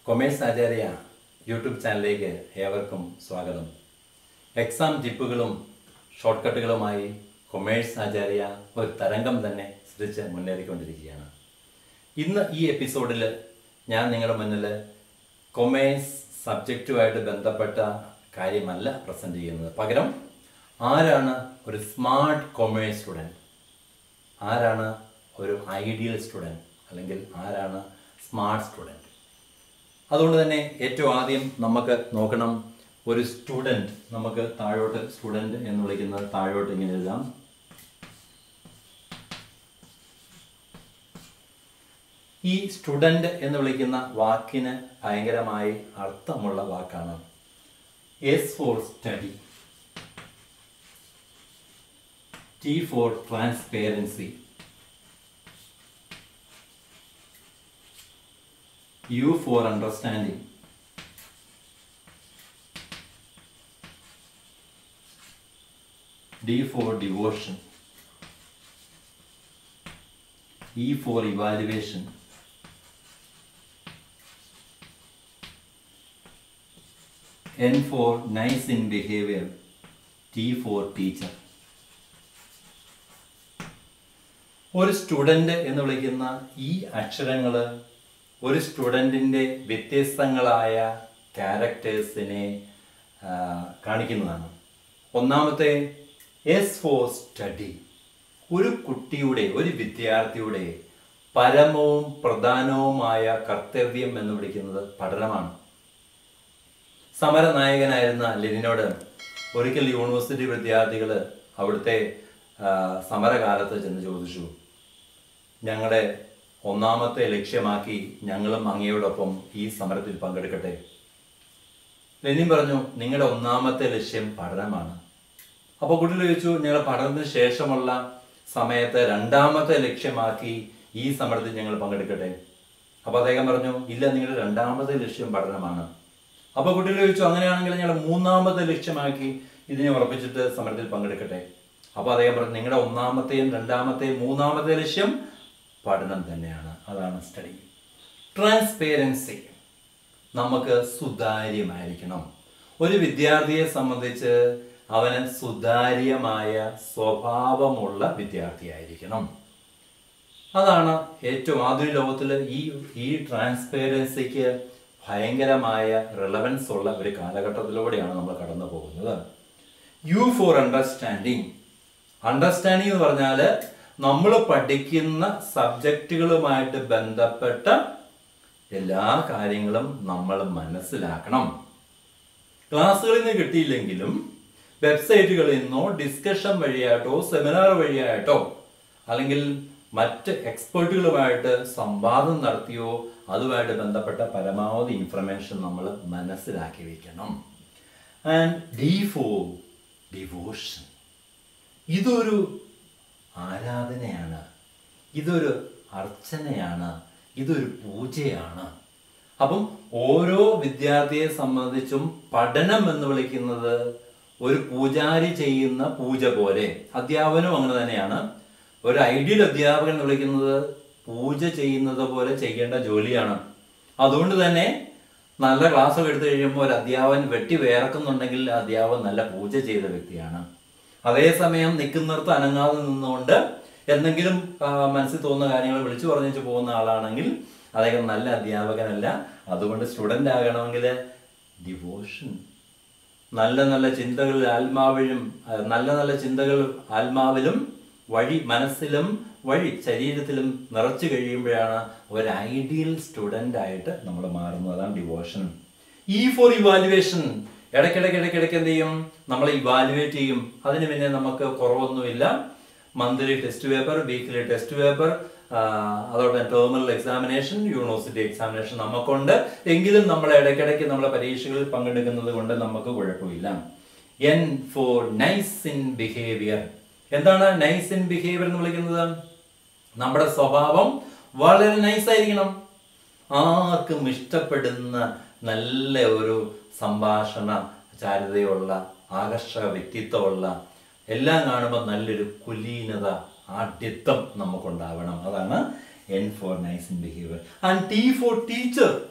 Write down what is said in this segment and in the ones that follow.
Commerce ആചാര്യ YouTube ചാനലിലേക്ക് ഏവർക്കും സ്വാഗതം. എക്സാം ടിപ്പുകളും ഷോർട്ട് കട്ടുകളുമായി കൊമേഴ്സ് ആചാര്യ ഒരു തരംഗം തന്നെ സൃഷ്ടിച്ച് മുന്നേറിക്കൊണ്ടിരിക്കുകയാണ്. ഇന്ന് ഈ എപ്പിസോഡിൽ ഞാൻ നിങ്ങളുടെ മുന്നിൽ കൊമേഴ്സ് സബ്ജക്റ്റുമായിട്ട് ബന്ധപ്പെട്ട കാര്യമല്ല പ്രസൻറ്റ് ചെയ്യുന്നത്. പകരം ആരാണ് ഒരു സ്മാർട്ട് കൊമേഴ്സ് സ്റ്റുഡൻറ്റ്, ആരാണ് ഒരു ഐഡിയൽ സ്റ്റുഡൻറ്റ്, അല്ലെങ്കിൽ ആരാണ് സ്മാർട്ട് സ്റ്റുഡൻറ്റ്. അതുകൊണ്ട് തന്നെ ഏറ്റവും ആദ്യം നമുക്ക് നോക്കണം ഒരു സ്റ്റുഡൻറ്റ്. നമുക്ക് താഴോട്ട് സ്റ്റുഡൻറ്റ് എന്ന് വിളിക്കുന്നത് താഴോട്ട് ഇങ്ങനെ എഴുതാം. ഈ സ്റ്റുഡൻറ്റ് എന്ന് വിളിക്കുന്ന വാക്കിന് ഭയങ്കരമായി അർത്ഥമുള്ള വാക്കാണ്. S for study, T for transparency, U for understanding, D for devotion, E for evaluation, N for nice in behavior, T for teacher. ഒരു സ്റ്റുഡൻറ്റ് എന്ന് വിളിക്കുന്ന ഈ അക്ഷരങ്ങൾ ഒരു സ്റ്റുഡൻറ്റിൻ്റെ വ്യത്യസ്തങ്ങളായ ക്യാരക്ടേഴ്സിനെ കാണിക്കുന്നതാണ്. ഒന്നാമത്തെ എസ് ഫോർ സ്റ്റഡി, ഒരു കുട്ടിയുടെ, ഒരു വിദ്യാർത്ഥിയുടെ പരമവും പ്രധാനവുമായ കർത്തവ്യം എന്ന് വിളിക്കുന്നത് പഠനമാണ്. സമരനായകനായിരുന്ന ലെനിനോട് ഒരിക്കൽ യൂണിവേഴ്സിറ്റി വിദ്യാർത്ഥികൾ അവിടുത്തെ സമരകാലത്ത് ചെന്ന് ചോദിച്ചു, ഞങ്ങളുടെ ഒന്നാമത്തെ ലക്ഷ്യമാക്കി ഞങ്ങളും അങ്ങയോടൊപ്പം ഈ സമരത്തിൽ പങ്കെടുക്കട്ടെ. ലെനിൻ പറഞ്ഞു, നിങ്ങളുടെ ഒന്നാമത്തെ ലക്ഷ്യം പഠനമാണ്. അപ്പോൾ കുട്ടികൾ ചോദിച്ചു, ഞങ്ങൾ പഠനത്തിന് ശേഷമുള്ള സമയത്ത് രണ്ടാമത്തെ ലക്ഷ്യമാക്കി ഈ സമരത്തിൽ ഞങ്ങൾ പങ്കെടുക്കട്ടെ. അപ്പോൾ അദ്ദേഹം പറഞ്ഞു, ഇല്ല, നിങ്ങളുടെ രണ്ടാമത്തെ ലക്ഷ്യം പഠനമാണ്. അപ്പോൾ കുട്ടികൾ ചോദിച്ചു, അങ്ങനെയാണെങ്കിൽ ഞങ്ങൾ മൂന്നാമത്തെ ലക്ഷ്യമാക്കി ഇതിനെ ഉറപ്പിച്ചിട്ട് സമരത്തിൽ പങ്കെടുക്കട്ടെ. അപ്പോൾ അദ്ദേഹം പറഞ്ഞു, നിങ്ങളുടെ ഒന്നാമത്തെയും രണ്ടാമത്തെയും മൂന്നാമത്തെ ലക്ഷ്യം പഠനം തന്നെയാണ്. അതാണ് സ്റ്റഡി. ട്രാൻസ്പെറൻസി, നമുക്ക് സുതാര്യമായിരിക്കണം. ഒരു വിദ്യാർത്ഥിയെ സംബന്ധിച്ച് അവന് സുതാര്യമായ സ്വഭാവമുള്ള വിദ്യാർത്ഥിയായിരിക്കണം. അതാണ് ഏറ്റവും ആധുനിക ലോകത്തിൽ ഈ ട്രാൻസ്പെറൻസിക്ക് ഭയങ്കരമായ റിലവൻസ് ഉള്ള ഒരു കാലഘട്ടത്തിലൂടെയാണ് നമ്മൾ കടന്നു പോകുന്നത്. You for understanding. അണ്ടർസ്റ്റാൻഡിങ് എന്ന് പറഞ്ഞാൽ നമ്മൾ പഠിക്കുന്ന സബ്ജക്റ്റുകളുമായിട്ട് ബന്ധപ്പെട്ട എല്ലാ കാര്യങ്ങളും നമ്മൾ മനസ്സിലാക്കണം. ക്ലാസ്സുകളിൽ നിന്ന് കിട്ടിയില്ലെങ്കിലും വെബ്സൈറ്റുകളിൽ നിന്നോ ഡിസ്കഷൻ വഴിയായിട്ടോ സെമിനാർ വഴിയായിട്ടോ അല്ലെങ്കിൽ മറ്റ് എക്സ്പേർട്ടുകളുമായിട്ട് സംവാദം നടത്തിയോ അതുമായിട്ട് ബന്ധപ്പെട്ട പരമാവധി ഇൻഫർമേഷൻ നമ്മൾ മനസ്സിലാക്കി വയ്ക്കണം. ആൻഡ് ഡി ഫോർ ഡിവോഷൻ, ഇതൊരു ആരാധനയാണ്, ഇതൊരു അർച്ചനയാണ്, ഇതൊരു പൂജയാണ്. അപ്പം ഓരോ വിദ്യാർത്ഥിയെ സംബന്ധിച്ചും പഠനം എന്ന് വിളിക്കുന്നത് ഒരു പൂജാരി ചെയ്യുന്ന പൂജ പോലെ, അധ്യാപനവും അങ്ങനെ തന്നെയാണ്. ഒരു ഐഡിയൽ അധ്യാപകൻ എന്ന് വിളിക്കുന്നത് പൂജ ചെയ്യുന്നത് പോലെ ചെയ്യേണ്ട ജോലിയാണ്. അതുകൊണ്ട് തന്നെ നല്ല ക്ലാസ് എടുത്തു കഴിയുമ്പോൾ ഒരു അധ്യാപകൻ വെട്ടി വേർക്കുന്നുണ്ടെങ്കിൽ അധ്യാപകൻ നല്ല പൂജ ചെയ്ത വ്യക്തിയാണ്. അതേസമയം നിൽക്കുന്നിടത്ത് അനങ്ങാതെ നിന്നുകൊണ്ട് എന്തെങ്കിലും മനസ്സിൽ തോന്നുന്ന കാര്യങ്ങൾ വിളിച്ചു പറഞ്ഞു പോകുന്ന ആളാണെങ്കിൽ അദ്ദേഹം നല്ല അധ്യാപകനല്ല. അതുകൊണ്ട് സ്റ്റുഡൻ്റ് ആകണമെങ്കിൽ ഡിവോഷൻ, നല്ല നല്ല ചിന്തകൾ ആത്മാവിലും വഴി മനസ്സിലും വഴി ശരീരത്തിലും നിറച്ചു കഴിയുമ്പോഴാണ് ഒരു ഐഡിയൽ സ്റ്റുഡൻ്റ് ആയിട്ട് നമ്മൾ മാറുന്നത്. അതാണ് ഡിവോഷൻ. ഈ ഫോർ ഇവാലുവേഷൻ, ഇടയ്ക്കിടയ്ക്ക് എന്ത് ചെയ്യും, നമ്മൾ ഇവാലുവേറ്റ് ചെയ്യും. അതിന് പിന്നെ നമുക്ക് കുറവൊന്നുമില്ല. Monthly test paper, weekly test paper, അതോടൊപ്പം ടേർമിനൽ എക്സാമിനേഷൻ, യൂണിവേഴ്സിറ്റി എക്സാമിനേഷൻ നമുക്കുണ്ട്. എങ്കിലും നമ്മൾ ഇടയ്ക്കിടയ്ക്ക് നമ്മളെ പരീക്ഷകളിൽ പങ്കെടുക്കുന്നത് കൊണ്ട് നമുക്ക് കുഴപ്പമില്ല. N for nice in behaviour. എന്താണ് നൈസ് ഇൻ ബിഹേവിയർ എന്ന് വിളിക്കുന്നത്? നമ്മുടെ സ്വഭാവം വളരെ നൈസായിരിക്കണം. ആർക്കും ഇഷ്ടപ്പെടുന്ന നല്ല ഒരു സംഭാഷണ ചാരുതയുള്ള ആകർഷക വ്യക്തിത്വമുള്ള, എല്ലാം കാണുമ്പോൾ നല്ലൊരു കുലീനത, ആഢ്യത്വം നമുക്കുണ്ടാവണം. അതാണ് N for nice in behavior. And T for teacher.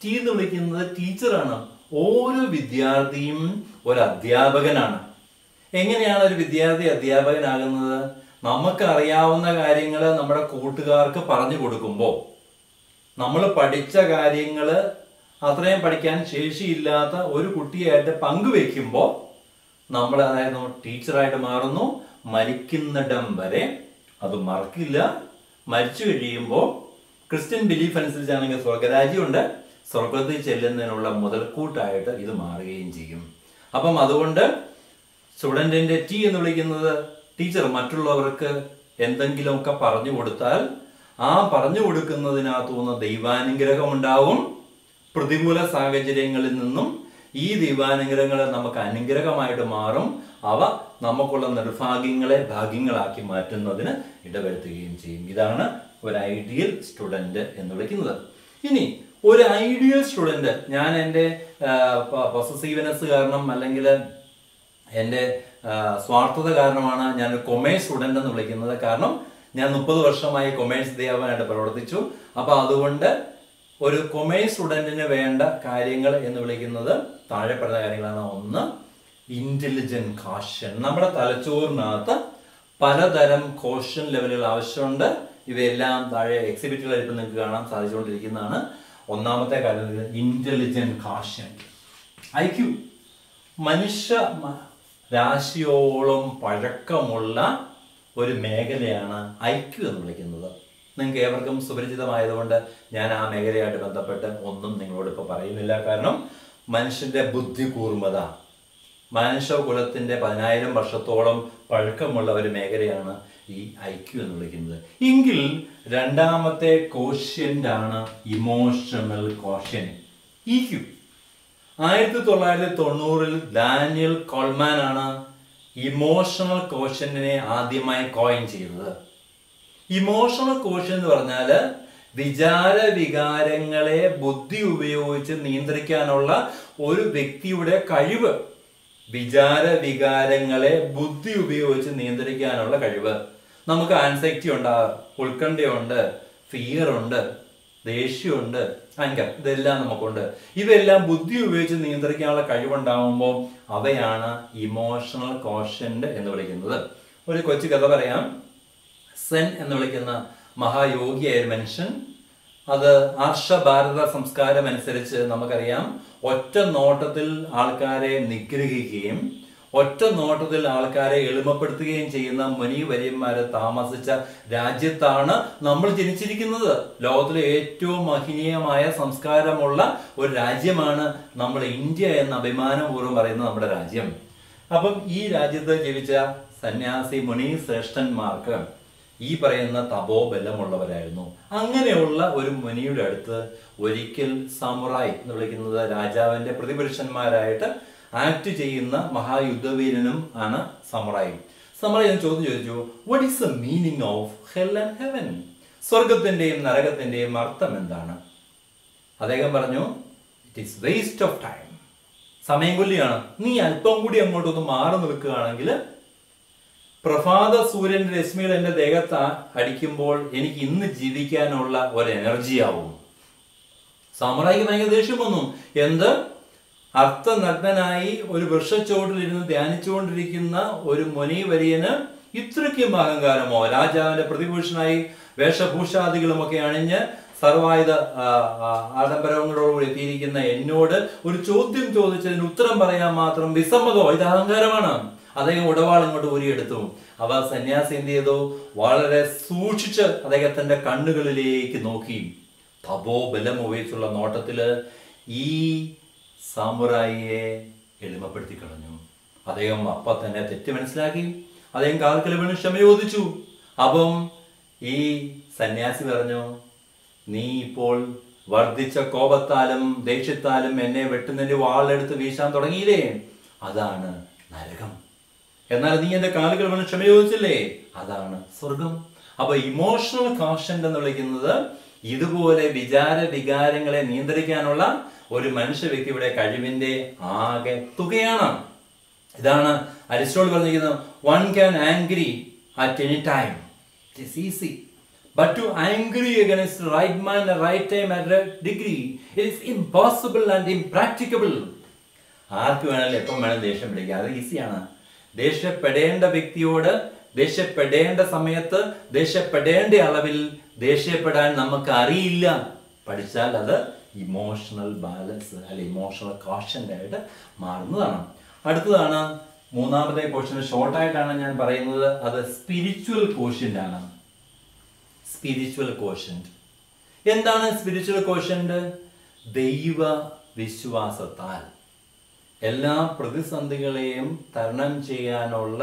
T എന്ന് വിളിക്കുന്നത് ടീച്ചറാണ്. ഓരോ വിദ്യാർത്ഥിയും ഒരു അധ്യാപകനാണ്. എങ്ങനെയാണ് ഒരു വിദ്യാർത്ഥി അധ്യാപകനാകുന്നത്? നമുക്ക് അറിയാവുന്ന കാര്യങ്ങൾ നമ്മുടെ കൂട്ടുകാർക്ക് പറഞ്ഞു കൊടുക്കുമ്പോൾ, നമ്മൾ പഠിച്ച കാര്യങ്ങൾ അത്രയും പഠിക്കാൻ ശേഷിയില്ലാത്ത ഒരു കുട്ടിയായിട്ട് പങ്കുവെക്കുമ്പോൾ നമ്മൾ അതായത് ടീച്ചറായിട്ട് മാറുന്നു. മരിക്കുന്നിടം വരെ അത് മറക്കില്ല. മരിച്ചു കഴിയുമ്പോൾ ക്രിസ്ത്യൻ ബിലീഫ് അനുസരിച്ചാണെങ്കിൽ സ്വർഗരാജ്യമുണ്ട്. സ്വർഗത്തിൽ ചെല്ലുന്നതിനുള്ള മുതൽക്കൂട്ടായിട്ട് ഇത് മാറുകയും ചെയ്യും. അപ്പം അതുകൊണ്ട് സ്റ്റുഡൻറ്റിൻ്റെ ടി എന്ന് വിളിക്കുന്നത് ടീച്ചർ മറ്റുള്ളവർക്ക് എന്തെങ്കിലുമൊക്കെ പറഞ്ഞു കൊടുത്താൽ ആ പറഞ്ഞു കൊടുക്കുന്നതിനകത്തുനിന്ന് ദൈവാനുഗ്രഹം ഉണ്ടാവും. പ്രതികൂല സാഹചര്യങ്ങളിൽ നിന്നും ഈ ദൈവാനുഗ്രഹങ്ങൾ നമുക്ക് അനുഗ്രഹമായിട്ട് മാറും. അവ നമുക്കുള്ള നിർഭാഗ്യങ്ങളെ ഭാഗ്യങ്ങളാക്കി മാറ്റുന്നതിന് ഇടവരുത്തുകയും ചെയ്യും. ഇതാണ് ഒരു ഐഡിയൽ സ്റ്റുഡൻറ് എന്ന് വിളിക്കുന്നത്. ഇനി ഒരു ഐഡിയൽ സ്റ്റുഡൻറ്, ഞാൻ എൻ്റെ പൊസസീവ്നെസ് കാരണം അല്ലെങ്കിൽ എൻ്റെ സ്വാർത്ഥത കാരണമാണ് ഞാൻ ഒരു കൊമേഴ്സ് സ്റ്റുഡൻ്റ് എന്ന് വിളിക്കുന്നത്. കാരണം ഞാൻ 30 വർഷമായി കൊമേഴ്സ് അധ്യാപകനായിട്ട് പ്രവർത്തിച്ചു. അപ്പോൾ അതുകൊണ്ട് ഒരു കൊമേഴ്സ് സ്റ്റുഡൻറ്റിന് വേണ്ട കാര്യങ്ങൾ എന്ന് വിളിക്കുന്നത് താഴെ പറഞ്ഞ കാര്യങ്ങളാണ്. ഒന്ന്, ഇന്റലിജന്റ് കോഷൻ. നമ്മുടെ തലച്ചോറിനകത്ത് പലതരം കോഷൻ ലെവലുകൾ ആവശ്യമുണ്ട്. ഇവയെല്ലാം താഴെ എക്സിബിറ്റുകളായിട്ട് നിങ്ങൾക്ക് കാണാൻ സാധിച്ചുകൊണ്ടിരിക്കുന്നതാണ്. ഒന്നാമത്തെ കാര്യം ഇന്റലിജന്റ് കോഷൻ, IQ. മനുഷ്യ രാശിയോളം പഴക്കമുള്ള ഒരു മേഖലയാണ് IQ എന്ന് വിളിക്കുന്നത്. നിങ്ങൾക്ക് ഏവർക്കും സുപരിചിതമായതുകൊണ്ട് ഞാൻ ആ മേഖലയായിട്ട് ബന്ധപ്പെട്ട് ഒന്നും നിങ്ങളോട് ഇപ്പോൾ പറയുന്നില്ല. കാരണം മനുഷ്യന്റെ ബുദ്ധി കൂർമ്മത, മനുഷ്യകുലത്തിന്റെ 10,000 വർഷത്തോളം പഴക്കമുള്ള ഒരു മേഖലയാണ് ഈ IQ എന്ന് വിളിക്കുന്നത്. എങ്കിൽ രണ്ടാമത്തെ കോഷ്യന്റ് ആണ് emotional quotient, EQ. 1990 Daniel Goleman ആണ് ഇമോഷണൽ കോഷ്യന്റിനെ ആദ്യമായി കോയിൻ ചെയ്തത്. ഇമോഷണൽ കോഷ്യൻ എന്ന് പറഞ്ഞാൽ വിചാര വികാരങ്ങളെ ബുദ്ധി ഉപയോഗിച്ച് നിയന്ത്രിക്കാനുള്ള ഒരു വ്യക്തിയുടെ കഴിവ്. വിചാര വികാരങ്ങളെ ബുദ്ധി ഉപയോഗിച്ച് നിയന്ത്രിക്കാനുള്ള കഴിവ്. നമുക്ക് ആൻസൈറ്റി ഉണ്ടാകും, ഉത്കണ്ഠയുണ്ട്, ഫിയർ ഉണ്ട്, ദേഷ്യമുണ്ട്, അങ്കർ, ഇതെല്ലാം നമുക്കുണ്ട്. ഇവയെല്ലാം ബുദ്ധി ഉപയോഗിച്ച് നിയന്ത്രിക്കാനുള്ള കഴിവുണ്ടാകുമ്പോൾ അവയാണ് ഇമോഷണൽ കോഷ്യന്റ് എന്ന് വിളിക്കുന്നത്. ഒരു കൊച്ചു കഥ പറയാം. സെൻ എന്ന് വിളിക്കുന്ന മഹായോഗിയായ ഒരു മനുഷ്യൻ, അത് ആർഷഭാരത സംസ്കാരം അനുസരിച്ച് നമുക്കറിയാം, ഒറ്റ നോട്ടത്തിൽ ആൾക്കാരെ നിഗ്രഹിക്കുകയും ഒറ്റ നോട്ടത്തിൽ ആൾക്കാരെ എളിമപ്പെടുത്തുകയും ചെയ്യുന്ന മുനിവര്യന്മാര് താമസിച്ച രാജ്യത്താണ് നമ്മൾ ജനിച്ചിരിക്കുന്നത്. ലോകത്തിലെ ഏറ്റവും മഹനീയമായ സംസ്കാരമുള്ള ഒരു രാജ്യമാണ് നമ്മൾ ഇന്ത്യ എന്ന അഭിമാനപൂർവ്വം പറയുന്ന നമ്മുടെ രാജ്യം. അപ്പം ഈ രാജ്യത്ത് ജീവിച്ച സന്യാസി മുനി ശ്രേഷ്ഠന്മാർക്ക് ഈ പറയുന്ന തപോബലമുള്ളവരായിരുന്നു. അങ്ങനെയുള്ള ഒരു മുനിയുടെ അടുത്ത് ഒരിക്കൽ സമുറായി എന്ന് വിളിക്കുന്നത് രാജാവിന്റെ പ്രതിപുരുഷന്മാരായിട്ട് ആക്ട് ചെയ്യുന്ന മഹായുദ്ധവീരനും ആണ് സമുറായി. സമുറായി ചോദ്യം ചോദിച്ചു, what is the meaning of hell and heaven? സ്വർഗത്തിന്റെയും നരകത്തിന്റെയും അർത്ഥം എന്താണ്? അദ്ദേഹം പറഞ്ഞു, it is waste of time. സമയം കൊല്ലിയാണ്. നീ അല്പം കൂടി അങ്ങോട്ടൊന്ന് മാറി നിൽക്കുകയാണെങ്കിൽ പ്രഭാത സൂര്യന്റെ രശ്മികൾ എന്റെ ദേഹത്ത് അടിക്കുമ്പോൾ എനിക്ക് ഇന്ന് ജീവിക്കാനുള്ള ഒരു എനർജി ആവും. സമുറായിക്ക് ഭയങ്കര ദേഷ്യം വന്നു. എന്ത്, അർത്ഥനഗ്നനായി ഒരു വൃക്ഷച്ചോട്ടിലിരുന്ന് ധ്യാനിച്ചുകൊണ്ടിരിക്കുന്ന ഒരു മുനിവര്യന് ഇത്രയ്ക്കും അഹങ്കാരമോ? രാജാവിന്റെ പ്രതിപുരുഷനായി വേഷഭൂഷാദികളുമൊക്കെ അണിഞ്ഞ് സർവായുധ ആഡംബരങ്ങളോടുകൂടി എത്തിയിരിക്കുന്ന എന്നോട് ഒരു ചോദ്യം ചോദിച്ചതിന് ഉത്തരം പറയാൻ മാത്രം വിസമ്മതോ? ഇത് അഹങ്കാരമാണ്. അദ്ദേഹം ഉടവാൾ ഇങ്ങോട്ട് ഊരിയെടുത്തു. അവ സന്യാസി എന്ത് ചെയ്തു? വളരെ സൂക്ഷിച്ച് അദ്ദേഹത്തിന്റെ കണ്ണുകളിലേക്ക് നോക്കി. തപോബലം ഉപയോഗിച്ചുള്ള നോട്ടത്തില് ഈ സാമുറായിയെ എളിമപ്പെടുത്തി കളഞ്ഞു. അദ്ദേഹം അപ്പം തന്നെ തെറ്റ് മനസ്സിലാക്കി. അദ്ദേഹം കാൽക്കൽ വീണ് ക്ഷമ ചോദിച്ചു. അപ്പം ഈ സന്യാസി പറഞ്ഞു, നീ ഇപ്പോൾ വർദ്ധിച്ച കോപത്താലും ദേഷ്യത്താലും എന്നെ വെട്ടുന്നതിന്റെ വാളെടുത്ത് വീശാൻ തുടങ്ങിയില്ലേ? അതാണ് നരകം. എന്നാൽ നീ എന്റെ കാലുകൾ വീണ് ക്ഷമ ചോദിച്ചില്ലേ? അതാണ് സ്വർഗം. അപ്പൊ ഇമോഷണൽ കോഷ്യന്റ് എന്ന് വിളിക്കുന്നത് ഇതുപോലെ വിചാര വികാരങ്ങളെ നിയന്ത്രിക്കാനുള്ള ഒരു മനുഷ്യ വ്യക്തിയുടെ കഴിവിന്റെ ആകെ തുകയാണ്. ഇതാണ് അരിസ്റ്റോട്ടിൽ പറഞ്ഞിരിക്കുന്നത്, one can angry at any time, it is easy, But to angry against right man at right time at a degree, it is impossible and impracticable. ആർക്ക് വേണമെങ്കിലും എപ്പം വേണമെങ്കിലും ദേഷ്യം പിടിക്കുക, അത് ഈസിയാണ്. ദേഷ്യപ്പെടേണ്ട വ്യക്തിയോട് ദേഷ്യപ്പെടേണ്ട സമയത്ത് ദേഷ്യപ്പെടേണ്ട അളവിൽ ദേഷ്യപ്പെടാൻ നമുക്ക് അറിയില്ല. പഠിച്ചാൽ അത് ഇമോഷണൽ ബാലൻസ് അല്ലെ ഇമോഷണൽ കോഷ്യന്റ് ആയിട്ട് മാറുന്നതാണ്. അടുത്തതാണ് മൂന്നാമത്തെ ക്വസ്റ്റ്യൻ. ഷോർട്ടായിട്ടാണ് ഞാൻ പറയുന്നത്. അത് സ്പിരിച്വൽ കോഷ്യന്റ് ആണ്. സ്പിരിച്വൽ കോഷ്യന്റ് എന്താണ്? സ്പിരിച്വൽ കോഷ്യന്റ് ദൈവ വിശ്വാസത്താൽ എല്ലാ പ്രതിസന്ധികളെയും തരണം ചെയ്യാനുള്ള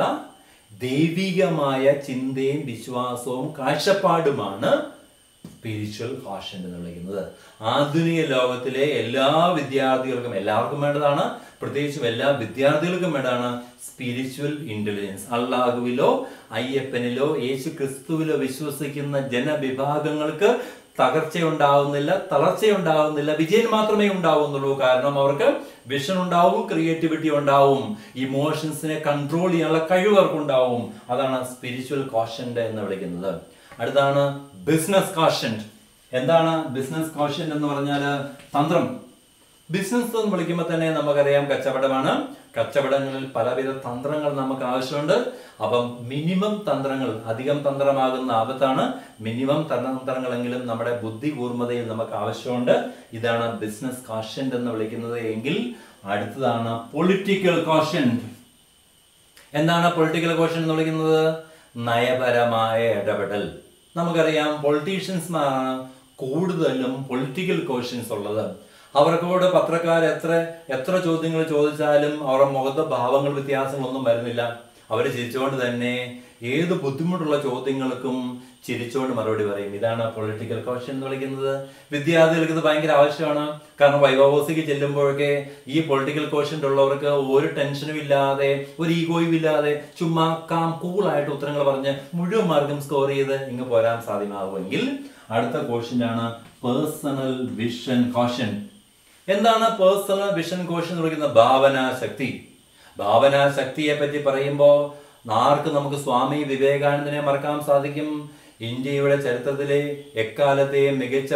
ദൈവികമായ ചിന്തയും വിശ്വാസവും കാഴ്ചപ്പാടുമാണ് സ്പിരിച്വൽ കോഷ്യന്റ് എന്ന് വിളിക്കുന്നത്. ആധുനിക ലോകത്തിലെ എല്ലാ വിദ്യാർത്ഥികൾക്കും, എല്ലാവർക്കും വേണ്ടതാണ്, പ്രത്യേകിച്ചും എല്ലാ വിദ്യാർത്ഥികൾക്കും വേണ്ടതാണ് സ്പിരിച്വൽ ഇന്റലിജൻസ്. അള്ളാഹുവിലോ അയ്യപ്പനിലോ യേശു ക്രിസ്തുവിലോ വിശ്വസിക്കുന്ന ജനവിഭാഗങ്ങൾക്ക് തകർച്ചയുണ്ടാവുന്നില്ല, തളർച്ചയുണ്ടാവുന്നില്ല, വിജയം മാത്രമേ ഉണ്ടാവുന്നുള്ളൂ. കാരണം അവർക്ക് വിഷൻ ഉണ്ടാവും, ക്രിയേറ്റിവിറ്റി ഉണ്ടാവും, ഇമോഷൻസിനെ കൺട്രോൾ ചെയ്യാനുള്ള കഴിവ് അവർക്കുണ്ടാവും. അതാണ് സ്പിരിച്വൽ കോഷ്യന്റ് എന്ന് വിളിക്കുന്നത്. അടുത്താണ് ബിസിനസ് കോഷ്യന്റ്. എന്താണ് ബിസിനസ് കോഷ്യന്റ് എന്ന് പറഞ്ഞാൽ? തന്ത്രം. ബിസിനസ് എന്ന് വിളിക്കുമ്പോൾ തന്നെ നമുക്കറിയാം കച്ചവടമാണ്. കച്ചവടങ്ങളിൽ പലവിധ തന്ത്രങ്ങൾ നമുക്ക് ആവശ്യമുണ്ട്. അപ്പം മിനിമം തന്ത്രങ്ങൾ, അധികം തന്ത്രമാകുന്ന ആപത്താണ്. മിനിമം തന്ത്രങ്ങളെങ്കിലും നമ്മുടെ ബുദ്ധി കൂർമ്മതയിൽ നമുക്ക് ആവശ്യമുണ്ട്. ഇതാണ് ബിസിനസ് കോഷ്യന്റ് എന്ന് വിളിക്കുന്നത്. എങ്കിൽ അടുത്തതാണ് പൊളിറ്റിക്കൽ കോഷ്യന്റ്. എന്താണ് പൊളിറ്റിക്കൽ കോഷ്യന്റ് എന്ന് വിളിക്കുന്നത്? നയപരമായ ഇടപെടൽ. നമുക്കറിയാം പൊളിറ്റീഷ്യൻസ്മാരാണ് കൂടുതലും പൊളിറ്റിക്കൽ കോഷ്യൻസ് ഉള്ളത്. അവർക്കോട് പത്രക്കാർ എത്ര ചോദ്യങ്ങൾ ചോദിച്ചാലും അവരുടെ മുഖത്തെ ഭാവങ്ങൾ വ്യത്യാസങ്ങളൊന്നും വരുന്നില്ല. അവർ ചിരിച്ചുകൊണ്ട് തന്നെ ഏത് ബുദ്ധിമുട്ടുള്ള ചോദ്യങ്ങൾക്കും ചിരിച്ചുകൊണ്ട് മറുപടി പറയും. ഇതാണ് പൊളിറ്റിക്കൽ കോഷ്യൻ എന്ന് വിളിക്കുന്നത്. വിദ്യാർത്ഥികൾക്ക് ഇത് ഭയങ്കര ആവശ്യമാണ്. കാരണം വൈവാവോസിക്ക് ചെല്ലുമ്പോഴൊക്കെ ഈ പൊളിറ്റിക്കൽ കോഷ്യന്റ് ഉള്ളവർക്ക് ഒരു ടെൻഷനും ഇല്ലാതെ, ഒരു ഈഗോയും ഇല്ലാതെ ചുമ്മാ കൂളായിട്ട് ഉത്തരങ്ങൾ പറഞ്ഞ് മുഴുവൻ മാർക്കും സ്കോർ ചെയ്ത് ഇങ്ങ് പോരാൻ സാധ്യമാകുമെങ്കിൽ അടുത്ത കോഷ്യന്റ് ആണ് പേഴ്സണൽ വിഷൻ കോഷ്യൻ. എന്താണ് പേഴ്സണൽ വിഷൻ കോഷ്യൻ എന്ന് വിളിക്കുന്നത്? ഭാവനാശക്തി. ഭാവനാശക്തിയെ പറ്റി പറയുമ്പോൾ ആർക്ക് നമുക്ക് സ്വാമി വിവേകാനന്ദനെ മറക്കാൻ സാധിക്കും? ഇന്ത്യയുടെ ചരിത്രത്തിലെ എക്കാലത്തെയും മികച്ച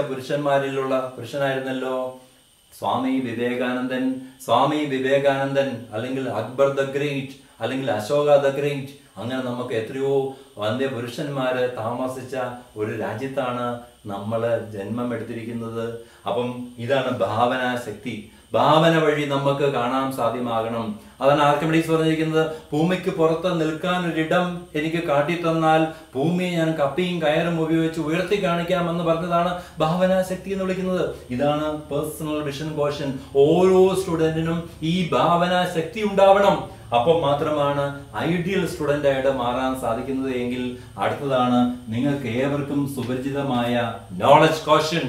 പുരുഷനായിരുന്നല്ലോ സ്വാമി വിവേകാനന്ദൻ. സ്വാമി വിവേകാനന്ദൻ അല്ലെങ്കിൽ അക്ബർ ദ ഗ്രേറ്റ് അല്ലെങ്കിൽ അശോക ദ ഗ്രേറ്റ്, അങ്ങനെ നമുക്ക് എത്രയോ വന്ധ്യ പുരുഷന്മാര് താമസിച്ച ഒരു രാജ്യത്താണ് നമ്മൾ ജന്മം എടുത്തിരിക്കുന്നത്. അപ്പം ഇതാണ് ഭാവനാശക്തി. ഭാവന വഴി നമുക്ക് കാണാൻ സാധ്യമാകണം. അതാണ് ആർക്കിമിഡീസ് പറഞ്ഞിരിക്കുന്നത്, ഭൂമിക്ക് പുറത്ത് നിൽക്കാൻ ഒരിടം എനിക്ക് കാട്ടിത്തന്നാൽ ഭൂമിയെ ഞാൻ കപ്പിയും കയറും ഉപയോഗിച്ച് ഉയർത്തി കാണിക്കാമെന്ന് പറഞ്ഞതാണ് ഭാവനാശക്തി എന്ന് വിളിക്കുന്നത്. ഇതാണ് പേഴ്സണൽ വിഷൻ കോഷൻ. ഓരോ സ്റ്റുഡന്റിനും ഈ ഭാവനാശക്തി ഉണ്ടാവണം. അപ്പോൾ മാത്രമാണ് ഐഡിയൽ സ്റ്റുഡന്റ് ആയിട്ട് മാറാൻ സാധിക്കുന്നത്. എങ്കിൽ അടുത്തതാണ് നിങ്ങൾക്ക് ഏവർക്കും സുപരിചിതമായ നോളജ് കോഷൻ.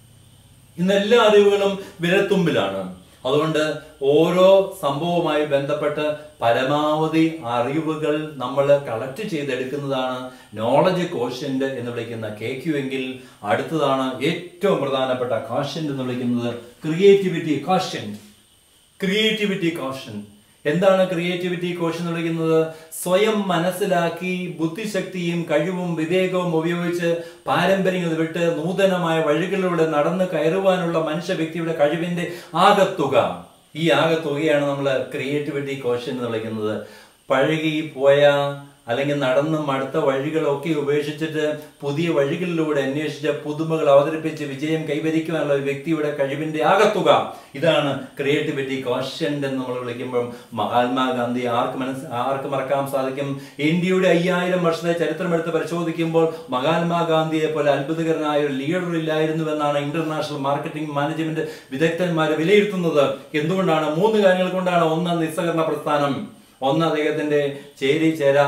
ഇന്ന് എല്ലാ അറിവുകളും വിരൽത്തുമ്പിലാണ്. അതുകൊണ്ട് ഓരോ സംഭവവുമായി ബന്ധപ്പെട്ട് പരമാവധി അറിവുകൾ നമ്മൾ കളക്ട് ചെയ്തെടുക്കുന്നതാണ് നോളജ് കോഷ്യന്റ് എന്ന് വിളിക്കുന്ന KQ. എങ്കിൽ അടുത്തതാണ് ഏറ്റവും പ്രധാനപ്പെട്ട കോഷ്യന്റ് എന്ന് വിളിക്കുന്നത് ക്രിയേറ്റിവിറ്റി കോഷ്യന്റ്. ക്രിയേറ്റിവിറ്റി കോഷ്യന്റ് എന്താണ്? ക്രിയേറ്റിവിറ്റി കോഷ്യൻ എന്ന് വിളിക്കുന്നത് സ്വയം മനസ്സിലാക്കി ബുദ്ധിശക്തിയും കഴിവും വിവേകവും ഉപയോഗിച്ച് പാരമ്പര്യങ്ങൾ വിട്ട് നൂതനമായ വഴികളിലൂടെ നടന്നു കയറുവാനുള്ള മനുഷ്യ വ്യക്തിയുടെ കഴിവിന്റെ ആകത്തുക. ഈ ആകത്തുകയാണ് നമ്മൾ ക്രിയേറ്റിവിറ്റി കോഷ്യൻ എന്ന് വിളിക്കുന്നത്. പഴകി പോയ അല്ലെങ്കിൽ നടന്നും അടുത്ത വഴികളൊക്കെ ഉപേക്ഷിച്ചിട്ട് പുതിയ വഴികളിലൂടെ അന്വേഷിച്ച പുതുമകൾ അവതരിപ്പിച്ച് വിജയം കൈവരിക്കുവാനുള്ള വ്യക്തിയുടെ കഴിവിന്റെ ആകത്തുക. ഇതാണ് ക്രിയേറ്റിവിറ്റി കോഷ്യന്റ് എന്ന് നമ്മൾ വിളിക്കുമ്പോൾ മഹാത്മാഗാന്ധി ആർക്ക് മറക്കാൻ സാധിക്കും? ഇന്ത്യയുടെ 5000 വർഷത്തെ ചരിത്രമെടുത്ത് പരിശോധിക്കുമ്പോൾ മഹാത്മാഗാന്ധിയെ പോലെ അത്ഭുതകരനായ ഒരു ലീഡർ ഇല്ലായിരുന്നുവെന്നാണ് ഇന്റർനാഷണൽ മാർക്കറ്റിംഗ് മാനേജ്മെന്റ് വിദഗ്ധന്മാർ വിലയിരുത്തുന്നത്. എന്തുകൊണ്ടാണ്? 3 കാര്യങ്ങൾ കൊണ്ടാണ്. ഒന്ന്, നിസ്സഹകരണ പ്രസ്ഥാനം. ഒന്ന്, അദ്ദേഹത്തിന്റെ ചേരിചേര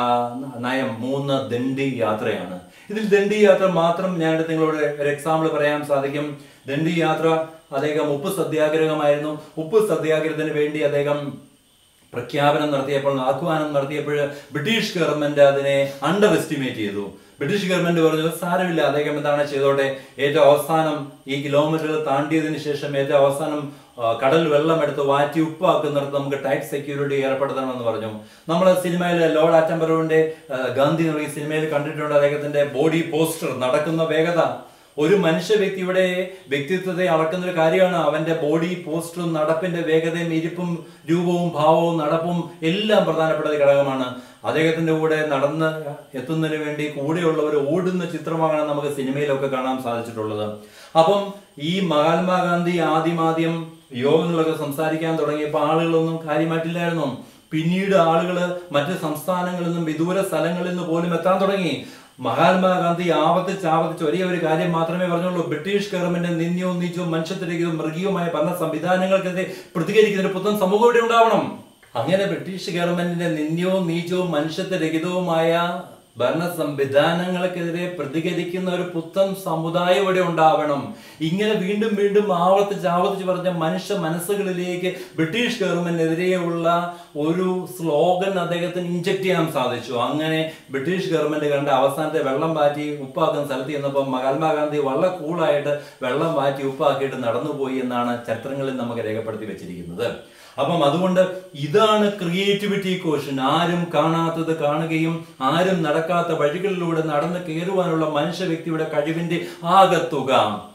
നയം. 3, ദണ്ഡി യാത്രയാണ്. ഇതിൽ ദണ്ഡി യാത്ര മാത്രം ഞാൻ നിങ്ങളോട് ഒരു എക്സാമ്പിൾ പറയാൻ സാധിക്കും. ദണ്ഡി യാത്ര അദ്ദേഹം ഉപ്പ് സത്യാഗ്രഹമായിരുന്നു. ഉപ്പ് സത്യാഗ്രഹത്തിന് വേണ്ടി അദ്ദേഹം പ്രഖ്യാപനം നടത്തിയപ്പോൾ, ആഹ്വാനം നടത്തിയപ്പോൾ ബ്രിട്ടീഷ് ഗവൺമെന്റ് അതിനെ അണ്ടർ എസ്റ്റിമേറ്റ് ചെയ്തു. ബ്രിട്ടീഷ് ഗവൺമെന്റ് പറഞ്ഞു സാരമില്ല, അദ്ദേഹം എന്താണ് ചെയ്തോട്ടെ. ഏറ്റവും അവസാനം ഈ കിലോമീറ്ററുകൾ താണ്ടിയതിനു ശേഷം ഏറ്റവും അവസാനം കടൽ വെള്ളം എടുത്ത് വാറ്റി ഉപ്പാക്കുന്നിടത്ത് നമുക്ക് ടൈറ്റ് സെക്യൂരിറ്റി ഏർപ്പെടുത്തണമെന്ന് പറഞ്ഞു. നമ്മൾ സിനിമയിൽ ലോർഡ് ആറ്റംബറോവിന്റെ ഗാന്ധി എന്നുള്ള സിനിമയിൽ കണ്ടിട്ടുണ്ട്. അദ്ദേഹത്തിന്റെ ബോഡി പോസ്റ്റർ, നടക്കുന്ന വേഗത, ഒരു മനുഷ്യ വ്യക്തിയുടെ വ്യക്തിത്വത്തെ അളക്കുന്ന ഒരു കാര്യമാണ് അവന്റെ ബോഡി പോസ്റ്ററും നടപ്പിന്റെ വേഗതയും ഇരിപ്പും രൂപവും ഭാവവും നടപ്പും എല്ലാം പ്രധാനപ്പെട്ട ഒരു ഘടകമാണ്. അദ്ദേഹത്തിന്റെ കൂടെ നടന്ന് എത്തുന്നതിന് വേണ്ടി കൂടെയുള്ളവർ ഓടുന്ന ചിത്രമാണ് നമുക്ക് സിനിമയിലൊക്കെ കാണാൻ സാധിച്ചിട്ടുള്ളത്. അപ്പം ഈ മഹാത്മാഗാന്ധി ആദ്യം യോഗങ്ങളൊക്കെ സംസാരിക്കാൻ തുടങ്ങിയപ്പോൾ ആളുകളൊന്നും കാര്യമായിട്ടില്ലായിരുന്നു. പിന്നീട് ആളുകൾ മറ്റ് സംസ്ഥാനങ്ങളിൽ നിന്നും വിദൂര സ്ഥലങ്ങളിൽ നിന്ന് പോലും എത്താൻ തുടങ്ങി. മഹാത്മാഗാന്ധി ആവർത്തിച്ച് ഒരേ ഒരു കാര്യം മാത്രമേ പറഞ്ഞുള്ളൂ: ബ്രിട്ടീഷ് ഗവൺമെന്റ് നിന്ദ്യവും നീചവും മനുഷ്യത്വരഹിതവും മൃഗീയവുമായ ഭരണ സംവിധാനങ്ങൾക്കെതിരെ പ്രതികരിക്കുന്ന ഒരു പുത്തൻ സമൂഹം ഇവിടെ ഉണ്ടാവണം. അങ്ങനെ ബ്രിട്ടീഷ് ഗവൺമെന്റിന്റെ നിന്ദ്യവും നീചവും മനുഷ്യത്വരഹിതവുമായ ഭരണ സംവിധാനങ്ങൾക്കെതിരെ പ്രതികരിക്കുന്ന ഒരു പുത്തൻ സമുദായം ഇവിടെ ഉണ്ടാവണം. ഇങ്ങനെ വീണ്ടും വീണ്ടും ആവർത്തിച്ച് പറഞ്ഞ മനുഷ്യ മനസ്സുകളിലേക്ക് ബ്രിട്ടീഷ് ഗവൺമെന്റിനെതിരെയുള്ള ഒരു സ്ലോഗൻ അദ്ദേഹത്തിന് ഇൻജക്ട് ചെയ്യാൻ സാധിച്ചു. അങ്ങനെ ബ്രിട്ടീഷ് ഗവൺമെന്റ് കണ്ട അവസാനത്തെ വെള്ളം മാറ്റി ഉപ്പാക്കുന്ന സ്ഥലത്ത് ചെന്നപ്പോൾ മഹാത്മാഗാന്ധി വളരെ കൂളായിട്ട് വെള്ളം മാറ്റി ഉപ്പാക്കിയിട്ട് നടന്നുപോയി എന്നാണ് ചരിത്രങ്ങളിൽ നമുക്ക് രേഖപ്പെടുത്തി വെച്ചിരിക്കുന്നത്. അപ്പം അതുകൊണ്ട് ഇതാണ് ക്രിയേറ്റിവിറ്റി ക്വോഷ്യന്റ്. ആരും കാണാത്തത് കാണുകയും ആരും നടക്കാത്ത വഴികളിലൂടെ നടന്ന് കയറുവാനുള്ള മനുഷ്യ വ്യക്തിയുടെ കഴിവിന്റെ ആകത്തുക.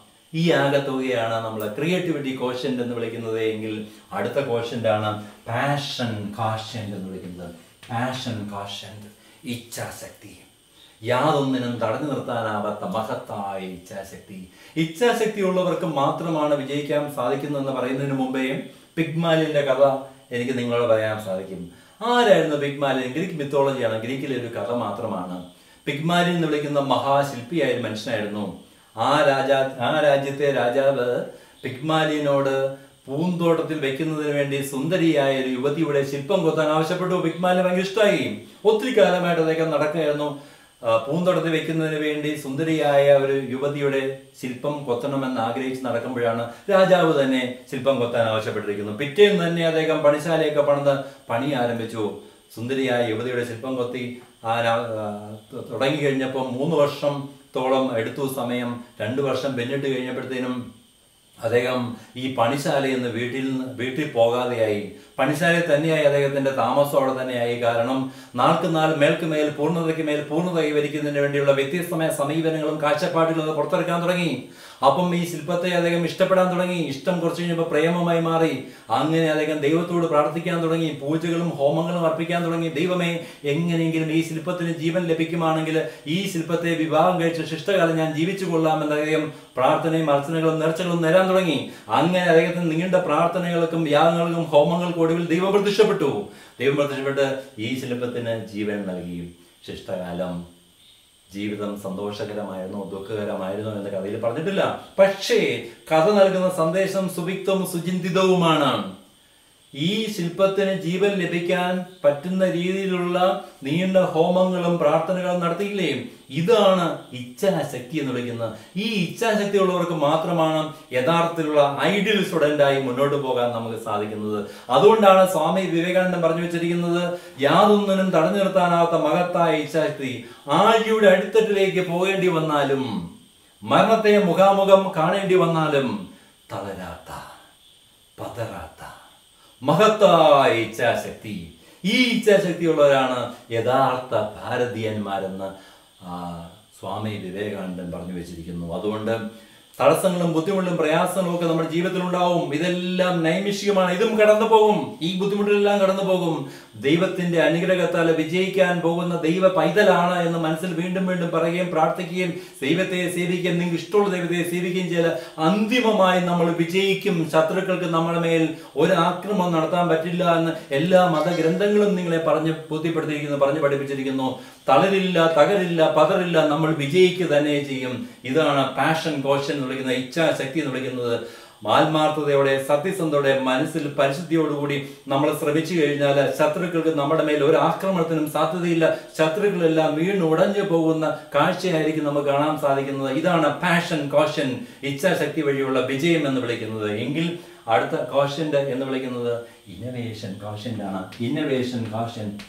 ഈ ആകത്തുകയാണ് നമ്മൾ ക്രിയേറ്റിവിറ്റി ക്വോഷ്യന്റ് എന്ന് വിളിക്കുന്നത്. എങ്കിൽ അടുത്ത ക്വോഷ്യന്റ് ആണ് പാഷൻ കോഷ്യന്റ് എന്ന് വിളിക്കുന്നത്. പാഷൻ കോഷ്യന്റ്, ഇച്ഛാശക്തി. യാതൊന്നിനും തടഞ്ഞു നിർത്താനാവാത്ത മഹത്തായ ഇച്ഛാശക്തി. ഇച്ഛാശക്തി ഉള്ളവർക്ക് മാത്രമാണ് വിജയിക്കാൻ സാധിക്കുന്നതെന്ന് പറയുന്നതിന് മുമ്പേ പിഗ്മാലിയന്റെ കഥ എനിക്ക് നിങ്ങളോട് പറയാൻ സാധിക്കും. ആരായിരുന്നു പിഗ്മാലിയൻ? ഗ്രീക്ക് മിത്തോളജിയാണ്, ഗ്രീക്കിലെ ഒരു കഥ മാത്രമാണ്. പിഗ്മാലിയൻ എന്ന് വിളിക്കുന്ന മഹാശില്പിയായ ഒരു മനുഷ്യനായിരുന്നു. ആ രാജ്യത്തെ രാജാവ് പിഗ്മാലിയനോട് പൂന്തോട്ടത്തിൽ വെക്കുന്നതിന് വേണ്ടി സുന്ദരിയായ ഒരു യുവതിയുടെ ശില്പം കൊത്താൻ ആവശ്യപ്പെട്ടു. പിഗ്മാലിയൻ ഭയങ്കര ഇഷ്ടമായി. ഒത്തിരി കാലമായിട്ട് അദ്ദേഹം നടക്കുകയായിരുന്നു. പൂന്തോട്ടത്തിൽ വെക്കുന്നതിന് വേണ്ടി സുന്ദരിയായ ഒരു യുവതിയുടെ ശില്പം കൊത്തണമെന്ന് ആഗ്രഹിച്ച് നടക്കുമ്പോഴാണ് രാജാവ് തന്നെ ശില്പം കൊത്താൻ ആവശ്യപ്പെട്ടിരിക്കുന്നു. പിറ്റേന്ന് തന്നെ അദ്ദേഹം പണിശാലയൊക്കെ പണിത് പണി ആരംഭിച്ചു. സുന്ദരിയായ യുവതിയുടെ ശില്പം കൊത്തി തുടങ്ങി കഴിഞ്ഞപ്പോൾ 3 വർഷത്തോളം എടുത്തു സമയം. 2 വർഷം പിന്നിട്ട് കഴിഞ്ഞപ്പോഴത്തേനും അദ്ദേഹം ഈ പണിശാലയിൽ നിന്ന് വീട്ടിൽ പോകാതെയായി. പണിശാലയിൽ തന്നെയായി അദ്ദേഹത്തിന്റെ താമസം അവിടെ തന്നെയായി. കാരണം നാൾക്ക് നാൾ മേൽക്കുമേൽ പൂർണ്ണതയ്ക്ക് മേൽ പൂർണ്ണത കൈവരിക്കുന്നതിന് വേണ്ടിയുള്ള വ്യത്യസ്തമായ സമീപനങ്ങളും കാഴ്ചപ്പാടുകളും പുറത്തെടുക്കാൻ തുടങ്ങി. അപ്പം ഈ ശില്പത്തെ അദ്ദേഹം ഇഷ്ടപ്പെടാൻ തുടങ്ങി. ഇഷ്ടം കുറച്ച് കഴിഞ്ഞപ്പോൾ പ്രേമമായി മാറി. അങ്ങനെ അദ്ദേഹം ദൈവത്തോട് പ്രാർത്ഥിക്കാൻ തുടങ്ങി. പൂജകളും ഹോമങ്ങളും അർപ്പിക്കാൻ തുടങ്ങി. ദൈവമേ, എങ്ങനെയെങ്കിലും ഈ ശില്പത്തിന് ജീവൻ ലഭിക്കുവാണെങ്കിൽ ഈ ശില്പത്തെ വിവാഹം കഴിച്ച ശിഷ്ടകാലം ഞാൻ ജീവിച്ചു കൊള്ളാമെന്ന് അദ്ദേഹം പ്രാർത്ഥനയും അർച്ചനകളും നേർച്ചകളും നേരാൻ തുടങ്ങി. അങ്ങനെ അദ്ദേഹത്തിന് നീണ്ട പ്രാർത്ഥനകൾക്കും യാഗങ്ങൾക്കും ഹോമങ്ങൾക്കും ഒടുവിൽ ദൈവം പ്രത്യക്ഷപ്പെട്ടു. ദൈവം പ്രത്യക്ഷപ്പെട്ട് ഈ ശില്പത്തിന് ജീവൻ നൽകി. ശിഷ്ടകാലം ജീവിതം സന്തോഷകരമായിരുന്നോ ദുഃഖകരമായിരുന്നോ എന്ന കഥയിൽ പറഞ്ഞിട്ടില്ല. പക്ഷേ കഥ നൽകുന്ന സന്ദേശം സുവിക്തവും സുചിന്തിതവുമാണ്. ഈ ശില്പത്തിന് ജീവൻ ലഭിക്കാൻ പറ്റുന്ന രീതിയിലുള്ള നീണ്ട ഹോമങ്ങളും പ്രാർത്ഥനകളും നടത്തിയില്ലേ? ഇതാണ് ഇച്ഛാശക്തി എന്ന് വിളിക്കുന്നത്. ഈ ഇച്ഛാശക്തി ഉള്ളവർക്ക് മാത്രമാണ് യഥാർത്ഥത്തിലുള്ള ഐഡിയൽ സ്റ്റുഡൻ്റായി മുന്നോട്ട് പോകാൻ നമുക്ക് സാധിക്കുന്നത്. അതുകൊണ്ടാണ് സ്വാമി വിവേകാനന്ദൻ പറഞ്ഞു വെച്ചിരിക്കുന്നത്, യാതൊന്നിനും തടഞ്ഞു നിർത്താനാവാത്ത മഹത്തായ ഇച്ഛാശക്തി. ആഴിയുടെ അടിത്തട്ടിലേക്ക് പോകേണ്ടി വന്നാലും മരണത്തെ മുഖാമുഖം കാണേണ്ടി വന്നാലും തളരാത്ത പതറാത്ത മഹത്തായ ഇച്ഛാശക്തി. ഈ ഇച്ഛാശക്തിയുള്ളവരാണ് യഥാർത്ഥ ഭാരതീയന്മാരെന്ന് സ്വാമി വിവേകാനന്ദൻ പറഞ്ഞു വെച്ചിരിക്കുന്നു. അതുകൊണ്ട് തടസ്സങ്ങളും ബുദ്ധിമുട്ടും പ്രയാസങ്ങളും ഒക്കെ നമ്മുടെ ജീവിതത്തിൽ ഉണ്ടാവും. ഇതെല്ലാം നൈമിഷികമാണ്. ഇതും കടന്നു പോകും. ഈ ബുദ്ധിമുട്ടുകളെല്ലാം കടന്നു പോകും. ദൈവത്തിന്റെ അനുഗ്രഹത്താൽ വിജയിക്കാൻ പോകുന്ന ദൈവ പൈതലാണ് എന്ന് മനസ്സിൽ വീണ്ടും വീണ്ടും പറയുകയും പ്രാർത്ഥിക്കുകയും ദൈവത്തെ സേവിക്കുകയും നിങ്ങൾക്ക് ഇഷ്ടമുള്ള ദൈവത്തെ സേവിക്കുകയും ചെയ്താൽ അന്തിമമായി നമ്മൾ വിജയിക്കും. ശത്രുക്കൾക്ക് നമ്മുടെ മേൽ ഒരു ആക്രമണം നടത്താൻ പറ്റില്ല എന്ന് എല്ലാ മതഗ്രന്ഥങ്ങളും നിങ്ങളെ പറഞ്ഞു ബോധ്യപ്പെടുത്തിയിരിക്കുന്നു, പറഞ്ഞു പഠിപ്പിച്ചിരിക്കുന്നു. തളരില്ല, തകരില്ല, പതറില്ല, നമ്മൾ വിജയിക്കുക തന്നെ ചെയ്യും. ഇതാണ് പാഷൻ കോഷൻ എന്ന് വിളിക്കുന്നത്, ഇച്ഛാശക്തി എന്ന് വിളിക്കുന്നത്. ആത്മാർത്ഥതയോടെ സത്യസന്ധതയോടെ മനസ്സിൽ പരിശുദ്ധിയോടുകൂടി നമ്മൾ ശ്രമിച്ചു കഴിഞ്ഞാൽ ശത്രുക്കൾക്ക് നമ്മുടെ മേൽ ഒരു ആക്രമണത്തിനും സാധ്യതയില്ല. ശത്രുക്കളെല്ലാം വീണുടഞ്ഞു പോകുന്ന കാഴ്ചയായിരിക്കും നമുക്ക് കാണാൻ സാധിക്കുന്നത്. ഇതാണ് പാഷൻ കോഷൻ, ഇച്ഛാശക്തി വഴിയുള്ള വിജയം എന്ന് വിളിക്കുന്നത്. എങ്കിൽ അടുത്ത കോഷ്യന്റ് എന്ന് വിളിക്കുന്നത് ഇന്നവേഷൻ കോഷ്യന്റ് ആണ്. ഇന്നവേഷൻ കോഷ്യന്റ്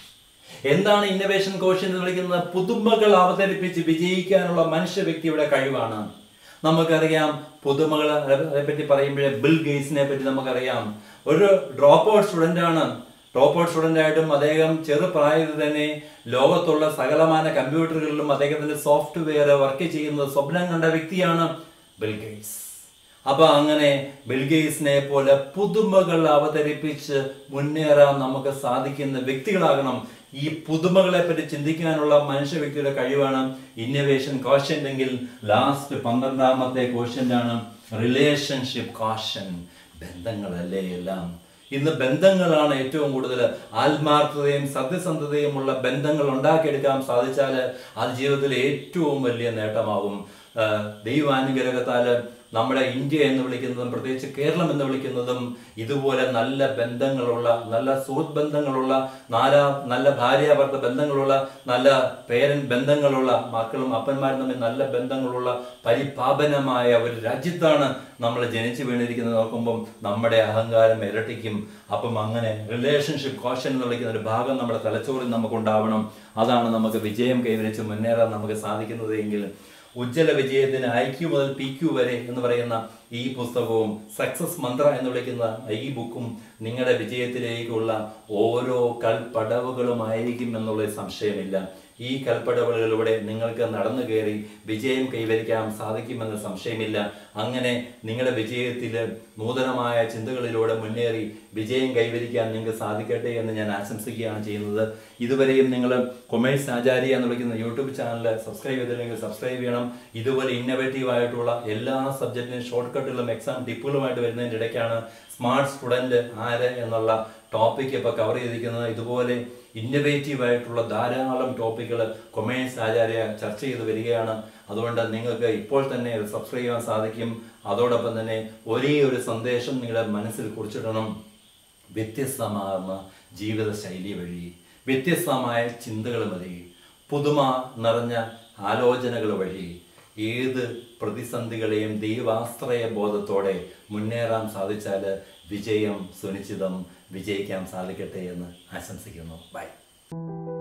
എന്താണ്? ഇന്നവേഷൻ കോഷ്യന്റ് എന്ന് വിളിക്കുന്നത് പുതുമകൾ അവതരിപ്പിച്ച് വിജയിക്കാനുള്ള മനുഷ്യ വ്യക്തിയുടെ കഴിവാണ്. നമുക്കറിയാം പുതുമകളെ പറ്റി പറയുമ്പോഴേ ബിൽ ഗേറ്റ്സിനെ പറ്റി നമുക്കറിയാം. ഒരു ഡ്രോപ്പ് ഔട്ട് സ്റ്റുഡൻ്റ് ആണ്. ഡ്രോപ്പ് ഔട്ട് സ്റ്റുഡൻ്റ് ആയിട്ടും അദ്ദേഹം ചെറുപ്രായത്തിൽ തന്നെ ലോകത്തുള്ള സകലമാന കമ്പ്യൂട്ടറുകളിലും അദ്ദേഹത്തിന്റെ സോഫ്റ്റ്വെയർ വർക്ക് ചെയ്യുന്നത് സ്വപ്നം കണ്ട വ്യക്തിയാണ് ബിൽ ഗേറ്റ്സ്. അപ്പൊ അങ്ങനെ ബിൽ ഗേറ്റ്സിനെ പോലെ പുതുമകൾ അവതരിപ്പിച്ച് മുന്നേറാൻ നമുക്ക് സാധിക്കുന്ന വ്യക്തികളാകണം. ഈ പുതുമകളെ പറ്റി ചിന്തിക്കാനുള്ള മനുഷ്യ വ്യക്തിയുടെ കഴിവാണ് ഇന്നവേഷൻ കോഷ്യന്റ് എങ്കിൽ ലാസ്റ്റ് 12ാമത്തെ കോഷ്യന്റ് ആണ് റിലേഷൻഷിപ്പ് കോഷ്യന്റ്. ബന്ധങ്ങളല്ലേ എല്ലാം. ഇന്ന് ബന്ധങ്ങളാണ് ഏറ്റവും കൂടുതൽ. ആത്മാർത്ഥതയും സത്യസന്ധതയുമുള്ള ബന്ധങ്ങൾ ഉണ്ടാക്കിയെടുക്കാൻ സാധിച്ചാൽ അത് ജീവിതത്തിൽ ഏറ്റവും വലിയ നേട്ടമാകും. ദൈവാനുഗ്രഹത്താൽ നമ്മുടെ ഇന്ത്യ എന്ന് വിളിക്കുന്നതും പ്രത്യേകിച്ച് കേരളം എന്ന് വിളിക്കുന്നതും ഇതുപോലെ നല്ല ബന്ധങ്ങളുള്ള, നല്ല സുഹൃത്ത് ബന്ധങ്ങളുള്ള, നല്ല ഭാര്യാഭർത്ത ബന്ധങ്ങളുള്ള, നല്ല പേരന്റ് ബന്ധങ്ങളുള്ള, മക്കളും അപ്പന്മാരും തമ്മിൽ നല്ല ബന്ധങ്ങളുള്ള പരിപാവനമായ ഒരു രാജ്യത്താണ് നമ്മൾ ജനിച്ചു വീണിരിക്കുന്നത്. നോക്കുമ്പം നമ്മുടെ അഹങ്കാരം ഇരട്ടിക്കും. അപ്പം അങ്ങനെ റിലേഷൻഷിപ്പ് കോഷൻ എന്ന് വിളിക്കുന്ന ഒരു ഭാഗം നമ്മുടെ തലച്ചോറിൽ നമുക്കുണ്ടാവണം. അതാണ് നമുക്ക് വിജയം കൈവരിച്ച് മുന്നേറാൻ നമുക്ക് സാധിക്കുന്നത് എങ്കിൽ ഉജ്ജ്വല വിജയത്തിന് IQ മുതൽ PQ വരെ എന്ന് പറയുന്ന ഈ പുസ്തകവും സക്സസ് മന്ത്ര എന്ന് വിളിക്കുന്ന ഈ ബുക്കും നിങ്ങളുടെ വിജയത്തിലേക്കുള്ള ഓരോ കൽപ്പടവുകളുമായിരിക്കും എന്നുള്ള സംശയമില്ല. ഈ കൽപ്പടവുകളിലൂടെ നിങ്ങൾക്ക് നടന്നു കയറി വിജയം കൈവരിക്കാൻ സാധിക്കുമെന്ന് സംശയമില്ല. അങ്ങനെ നിങ്ങളുടെ വിജയത്തിൽ നൂതനമായ ചിന്തകളിലൂടെ മുന്നേറി വിജയം കൈവരിക്കാൻ നിങ്ങൾക്ക് സാധിക്കട്ടെ എന്ന് ഞാൻ ആശംസിക്കുകയാണ് ചെയ്യുന്നത്. ഇതുവരെയും നിങ്ങൾ കൊമേഴ്സ് ആചാര്യ എന്ന് വിളിക്കുന്ന യൂട്യൂബ് ചാനൽ സബ്സ്ക്രൈബ് ചെയ്തില്ലെങ്കിൽ സബ്സ്ക്രൈബ് ചെയ്യണം. ഇതുപോലെ ഇന്നോവേറ്റീവ് ആയിട്ടുള്ള എല്ലാ സബ്ജക്റ്റിനും ഷോർട്ട് കട്ടുകളും എക്സാം ടിപ്പുകളുമായിട്ട് വരുന്നതിൻ്റെ ഇടയ്ക്കാണ് സ്മാർട്ട് സ്റ്റുഡൻറ്റ് ആര് എന്നുള്ള ടോപ്പിക് ഇപ്പോൾ കവർ ചെയ്തിരിക്കുന്നത്. ഇതുപോലെ ഇന്നോവേറ്റീവ് ആയിട്ടുള്ള ധാരാളം ടോപ്പിക്കുകൾ കൊമേഴ്സ് ആചാര്യ ചർച്ച ചെയ്ത് വരികയാണ്. അതുകൊണ്ട് നിങ്ങൾക്ക് ഇപ്പോൾ തന്നെ സബ്സ്ക്രൈബ് ചെയ്യാൻ സാധിക്കും. അതോടൊപ്പം തന്നെ ഒരേ ഒരു സന്ദേശം നിങ്ങളുടെ മനസ്സിൽ കുറിച്ചിടണം. വ്യത്യസ്തമാർന്ന ജീവിതശൈലി വഴി, വ്യത്യസ്തമായ ചിന്തകൾ വഴി, പുതുമ നിറഞ്ഞ ആലോചനകൾ വഴി ഏത് പ്രതിസന്ധികളെയും ദൈവാശ്രയ ബോധത്തോടെ മുന്നേറാൻ സാധിച്ചാൽ വിജയം സുനിശ്ചിതം. വിജയിക്കാൻ സാധിക്കട്ടെ എന്ന് ആശംസിക്കുന്നു. ബൈ.